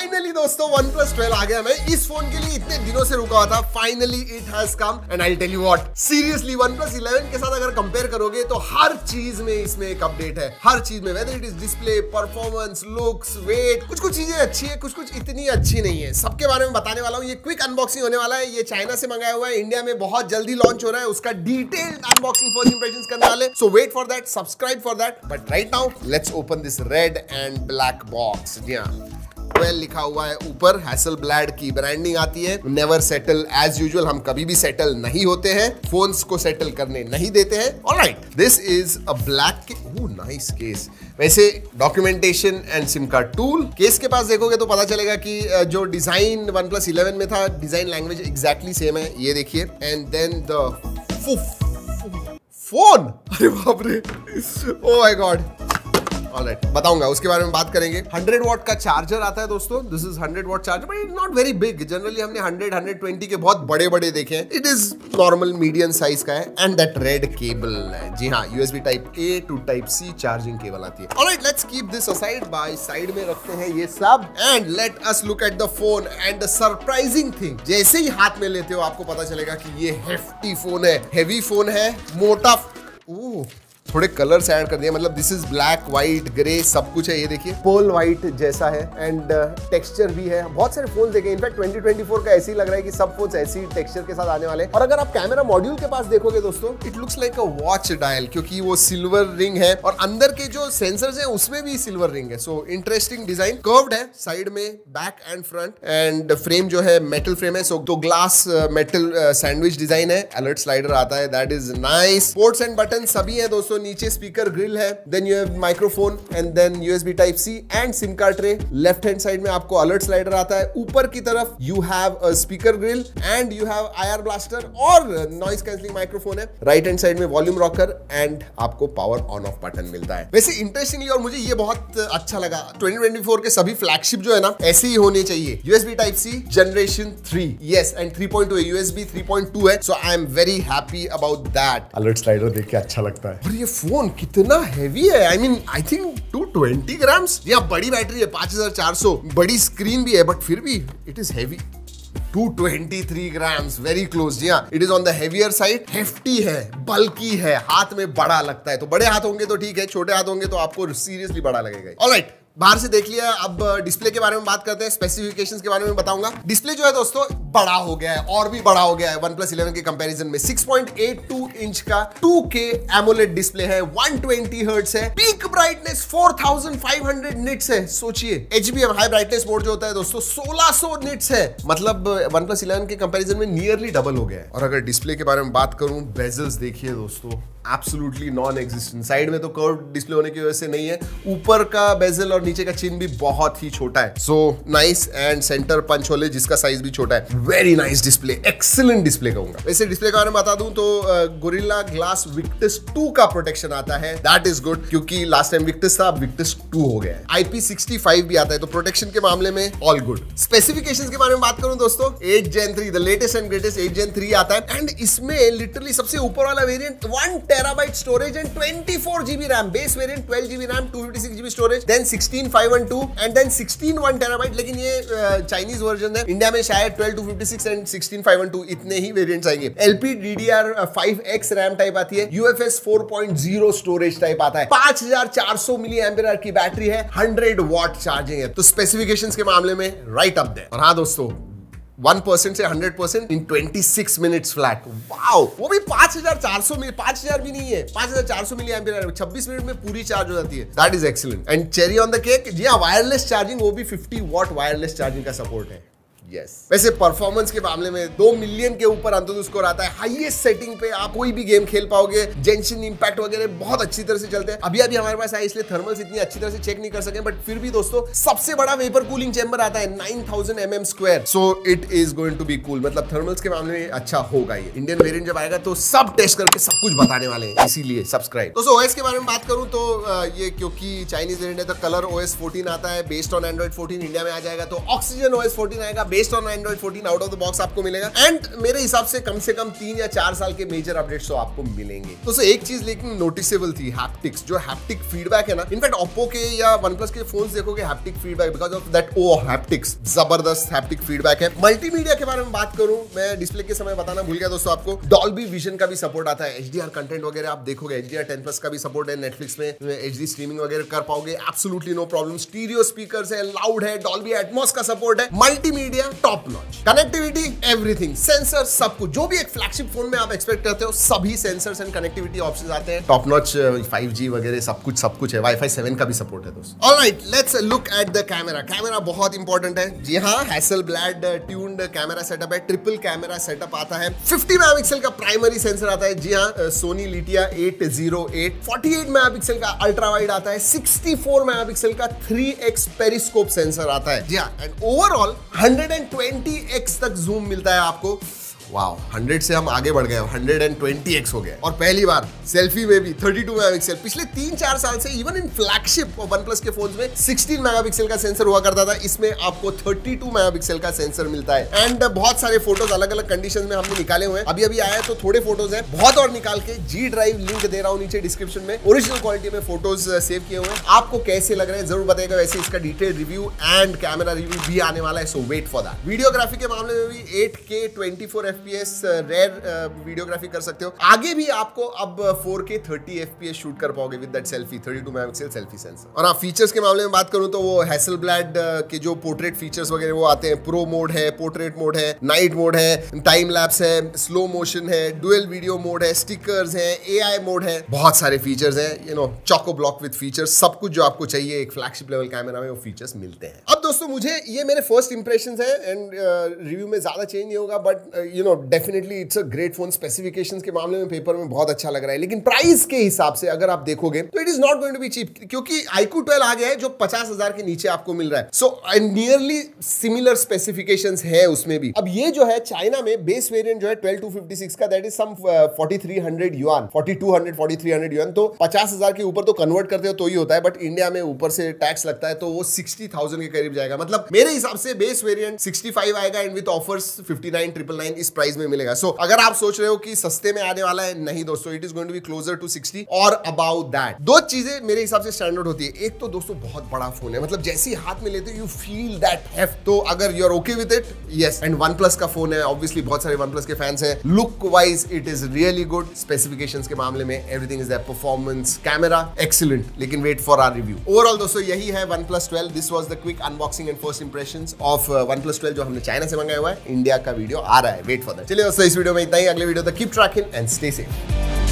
Finally दोस्तों OnePlus 12 आ गया। मैं इस फोन के लिए इतने दिनों से रुका हुआ था। Finally it has come and I tell you what, seriously OnePlus 11 के साथ अगर कंपेयर करोगे तो हर चीज में इसमें एक अपडेट है। हर चीज में, whether it is display, performance, looks, weight, कुछ कुछ चीजें अच्छी है, कुछ कुछ इतनी अच्छी नहीं है। सबके बारे में बताने वाला हूँ। ये क्विक अनबॉक्सिंग होने वाला है। ये चाइना से मंगाया हुआ है, इंडिया में बहुत जल्दी लॉन्च हो रहा है। उसका डिटेल्ड अनबॉक्सिंग, फर्स्ट इंप्रेशंस करने वाले। So wait for that, subscribe for that. But right now let's open this red and black box. जी हाँ, 12 लिखा हुआ है ऊपर, हैसलब्लैड की ब्रांडिंग आती है। नेवर सेटल एज यूजुअल, हम कभी भी सेटल नहीं होते हैं, फोन्स को सेटल करने नहीं देते हैं। Alright, this is a black, oh nice case. वैसे documentation and SIM card tool, case के पास देखोगे तो पता चलेगा कि जो डिजाइन OnePlus 11 में था, डिजाइन लैंग्वेज एग्जैक्टली सेम है। ये देखिए, एंड देन द फोन, अरे बाप रे, ओह माय गॉड। ऑलराइट, बताऊंगा, उसके बारे में बात करेंगे। 100 वॉट का चार्जर आता है दोस्तों। This is 100 watt charger, but it not very big. Generally हमने 100-120 के बहुत बड़े बड़े देखे हैं। It is normal medium size का है। एंड दैट रेड केबल है, जी हाँ, USB type A to type C charging cable आती है। Alright, let's keep this aside, by side में रखते हैं ये सब and let us look at the phone. And the surprising thing, जैसे ही हाथ में लेते हो आपको पता चलेगा कि ये हेफ्टी फोन है, हेवी फोन है, मोटा। ओह, थोड़े कलर्स ऐड कर दिए, मतलब this is black, white, grey, सब कुछ है। ये देखिए, पोल व्हाइट जैसा है एंड टेक्सचर भी है। बहुत सारे फोन देखे, इनफैक्ट 2024 का ऐसे ही लग रहा है कि सब फोन ऐसी टेक्सचर के साथ आने वाले हैं। और अगर आप कैमरा मॉड्यूल के पास देखोगे दोस्तों, it looks like a watch dial, क्योंकि वो सिल्वर रिंग है और अंदर के जो सेंसर्स हैं उसमें भी सिल्वर रिंग है। सो इंटरेस्टिंग डिजाइन, कर्व्ड है साइड में, back and front, and frame जो है मेटल फ्रेम है। सो तो ग्लास मेटल सैंडविच डिजाइन है। अलर्ट स्लाइडर आता है, that is nice. Ports and button सभी है दोस्तों। नीचे स्पीकर ग्रिल है, then you have microphone and then USB type C and SIM card tray. Left hand side में आपको अलर्ट स्लाइडर आता है। ऊपर की तरफ you have a speaker grill and you have IR blaster और नॉइज कैंसलिंग माइक्रोफोन है। Right hand side में वॉल्यूम रॉकर एंड आपको पावर ऑन ऑफ बटन मिलता है। वैसे इंटरेस्टिंगली, और मुझे ये बहुत अच्छा लगा, 2024 के सभी फ्लैगशिप जो है ना, ऐसे ही होने चाहिए। USB type C generation 3, yes, and 3.2 है, USB 3.2 है। So I am very happy about that. Alert slider देख के अच्छा लगता है। और ये फोन कितना हैवी है, I mean I think 220 grams. यहाँ बड़ी बैटरी है, 5400, बड़ी स्क्रीन भी है, बट फिर भी it is heavy. 223 grams, very close. जी हाँ, it is on the heavier side. Hefty है, बल्की है, हाथ में बड़ा लगता है। तो बड़े हाथ होंगे तो ठीक है, छोटे हाथ होंगे तो आपको सीरियसली बड़ा लगेगा। ऑलराइट, बाहर से देख लिया, अब डिस्प्ले के बारे में बात करते हैं। स्पेसिफिकेशंस के बारे में बताऊंगा। डिस्प्ले जो है दोस्तों बड़ा हो गया है, और भी बड़ा हो गया है OnePlus 11 के कंपैरिजन में। 6.82 इंच का 2K एमोलेड डिस्प्ले है, 120 हर्ट्ज है, पीक ब्राइटनेस 4500 निट्स है। सोचिए, HBM हाई ब्राइटनेस मोड जो होता है दोस्तों 1600 निट्स है, मतलब OnePlus 11 के कंपैरिजन में नियरली डबल हो गया है। और अगर डिस्प्ले के बारे में बात करूं, बेजल्स देखिए दोस्तों, एब्सोल्युटली नॉन एग्जिस्टेंट। साइड में तो कर्व डिस्प्ले होने की वजह से नहीं है, ऊपर का बेजल और नीचे का चिन भी बहुत ही छोटा है। So nice, and centre punch hole जिसका साइज भी छोटा है। Very nice display, excellent display कहूंगा। वैसे डिस्प्ले के बारे में बता दूं तो गोरिल्ला ग्लास Victus 2 का प्रोटेक्शन आता है, दैट इज गुड, क्योंकि लास्ट टाइम Victus था, अब Victus 2 हो गया है। IP65 भी आता है, तो प्रोटेक्शन के मामले में ऑल गुड। स्पेसिफिकेशंस के बारे में बात करूं दोस्तों, 8 Gen 3, the latest and greatest 8 Gen 3 आता है। एंड इसमें लिटरली सबसे ऊपर वाला variant 1 TB storage and 24 GB RAM. Base variant 12 GB RAM, 256 GB storage, then 16.512 and then 16 1 TB। लेकिन ये चाइनीज वर्जन है, इंडिया में शायद 12 256 एंड 16.512 इतने ही वेरिएंट्स आएंगे। LPDDR5X रैम टाइप आती है, UFS 4.0 स्टोरेज टाइप आता है, 5400 mAh की बैटरी है, 100 वॉट चार्जिंग है। तो स्पेसिफिकेशंस के मामले में राइट अप देयर। और हाँ दोस्तों, 1% से 100% इन 26 मिनट्स फ्लैट। वाओ, वो भी 5400 मिली, 5000 भी नहीं है, 5400 मिली एम्पियर, 26 मिनट में पूरी चार्ज हो जाती है। That is excellent. And cherry on the cake, जी हाँ, वायरलेस चार्जिंग, वो भी 50 वॉट वायरलेस चार्जिंग का सपोर्ट है। Yes. वैसे परफॉर्मेंस के मामले में 2 मिलियन के ऊपर अंततः स्कोर आता है। हाईएस्ट सेटिंग पे आप कोई भी गेम खेल पाओगे। जेंशिन इंपैक्ट वगैरह बहुत अच्छी तरह से चलते हैं। अभी हमारे पास है, इसलिए थर्मल्स इतनी अच्छी तरह से चेक नहीं कर सके, बट फिर भी दोस्तों सबसे बड़ा वेपर कूलिंग चेंबर आता है 9000 mm square. So it is going to be cool, मतलब थर्मल्स के मामले में अच्छा होगा। ये इंडियन वेरिएंट जब आएगा तो सब टेस्ट करके सब कुछ बताने वाले हैं, इसीलिए सब्सक्राइब। तो OS के बारे में बात करूं तो ये क्योंकि चाइनीज वेरिएंट है तो कलर OS 14 आता है, बेस्ड ऑन Android 14। इंडिया में आ जाएगा तो Oxygen OS 14 आएगा, based on Android 14 out of the box आपको मिलेगा। एंड मेरे हिसाब से कम 3 या 4 साल के मेजर अपडेट्स तो आपको मिलेंगे। तो एक चीज लेकिन नोटिसेबल थी, हैप्टिक्स, जो हैप्टिक फीडबैक है ना, इनफैक्ट ओप्पो के या OnePlus के फोन्स देखोगे haptic feedback, because of that haptics, जबरदस्त हैप्टिक फीडबैक है। मल्टीमीडिया के बारे में बात करूं, मैं डिस्प्ले के समय बताना भूल गया दोस्तों आपको, डॉल्बी विजन का भी सपोर्ट आता है, HDR कंटेंट वगैरह आप देखोगे, HDR 10+ का भी सपोर्ट है, नेटफ्लिक्स में HD स्ट्रीमिंग वगैरह कर पाओगे, absolutely no problem. Stereo speakers है, लाउड है, डॉल्बी एटमॉस का सपोर्ट है, multimedia top notch, connectivity everything, sensor सब कुछ, जो भी एक फ्लैगशिप फोन में आप एक्सपेक्ट करते हो सभी सेंसर्स एंड कनेक्टिविटी ऑप्शंस आते हैं, टॉप नॉच 5G वगैरह सब कुछ है, Wi-Fi 7 का भी सपोर्ट है दोस्तों। Alright, let's look at the camera. Camera बहुत इंपॉर्टेंट है जी हाँ, हैसलब्लैड ट्यून्ड कैमरा सेटअप है, ट्रिपल कैमरा सेटअप आता है, 50 मेगापिक्सल का प्राइमरी सेंसर आता है जी हाँ, सोनी लिटिया 808, 48 मेगापिक्सल का अल्ट्रा वाइड आता है, 64 मेगापिक्सल का 3x पेरिस्कोप सेंसर आता है जी हाँ, एंड ओवरऑल 120x तक जूम मिलता है आपको। वाओ, 100 से हम आगे बढ़ गए, 120x हो गया। और पहली बार सेल्फी में भी 32 मेगापिक्सल। पिछले 3-4 साल से इवन इन फ्लैगशिप और OnePlus के फोन्स में 16 मेगापिक्सल का सेंसर हुआ करता था, इसमें आपको 32 मेगापिक्सल का सेंसर मिलता है। एंड बहुत सारे फोटोज अलग अलग कंडीशन में हमने निकाले हुए हैं, अभी आया तो थोड़े फोटोज हैं, बहुत और निकाल के G ड्राइव लिंक दे रहा हूँ नीचे डिस्क्रिप्शन में, ओरिजिनल क्वालिटी में फोटोज सेव किए हुए हैं। आपको कैसे लग रहे हैं जरूर बताइएगा, वैसे इसका detail review and camera review भी आने वाला है, so wait for that. Videography के मामले में भी 8K 24 FPS रेयर वीडियोग्राफी कर सकते हो। आगे भी आपको अब 4K 30 FPS शूट कर पाओगे with that selfie 32 megapixel selfie sensor. और हाँ, फीचर्स के मामले में बात करूं तो वो हैसलब्लैड के जो पोर्ट्रेट फीचर्स वगैरह वो आते हैं, प्रो मोड है, पोर्ट्रेट मोड है, नाइट मोड है, टाइम लैप्स है, स्लो मोशन है, डुअल वीडियो मोड है, स्टिकर्स है, AI मोड है, बहुत सारे फीचर्स हैं, you know, chock a block with features, सब कुछ जो आपको चाहिए एक फ्लैगशिप लेवल कैमरा में वो फीचर्स मिलते हैं। अब दोस्तों मुझे ये मेरे फर्स्ट इंप्रेशंस है एंड रिव्यू में ज्यादा चेंज नहीं होगा, but you know definitely it's a great phone. Specifications के मामले में पेपर में बहुत अच्छा लग रहा है, लेकिन प्राइस के हिसाब से अगर आप देखोगे तो it is not going to be cheap, क्योंकि iQOO 12 आ गया है जो 50,000 के नीचे आपको मिल रहा है। सो नियरली सिमिलर स्पेसिफिकेशंस है उसमें भी। अब ये जो है चाइना में बेस वेरिएंट जो है 12256 का, that is some 4300 yuan, 4200 4300 yuan, तो 50,000 के ऊपर तो कन्वर्ट करते हो तो ही होता है, बट इंडिया में ऊपर से टैक्स लगता है तो वो 60,000 के करीब जाएगा। मतलब मेरे हिसाब से बेस वेरिएंट 65 आएगा एंड विद ऑफर्स 59,999 इस प्राइस में मिलेगा। सो अगर आप सोच रहे हो कि सस्ते में आने वाला है, नहीं दोस्तों, it is going to be closer to 60 और अबाउट दैट। दो चीजें मेरे हिसाब से स्टैंडर्ड होती है, एक तो दोस्तों बहुत बड़ा फोन है, मतलब जैसे ही हाथ में लेते हो यू फील दैट हेफ्ट, तो अगर you are okay with it, yes. And OnePlus का फोन है, ऑब्वियसली बहुत सारे OnePlus के फैंस हैं, look wise it is really good, specifications के मामले में everything is there, performance, camera excellent, लेकिन wait for our review. Overall दोस्तों यही है OnePlus 12। This was the quick unboxing and first impressions of OnePlus 12 जो हमने चाइना से मंगाया हुआ है। इंडिया का वीडियो आ रहा है, वेट फॉर दैट। चलिए दोस्तों इस वीडियो में इतना ही, अगले वीडियो तक keep tracking and stay safe.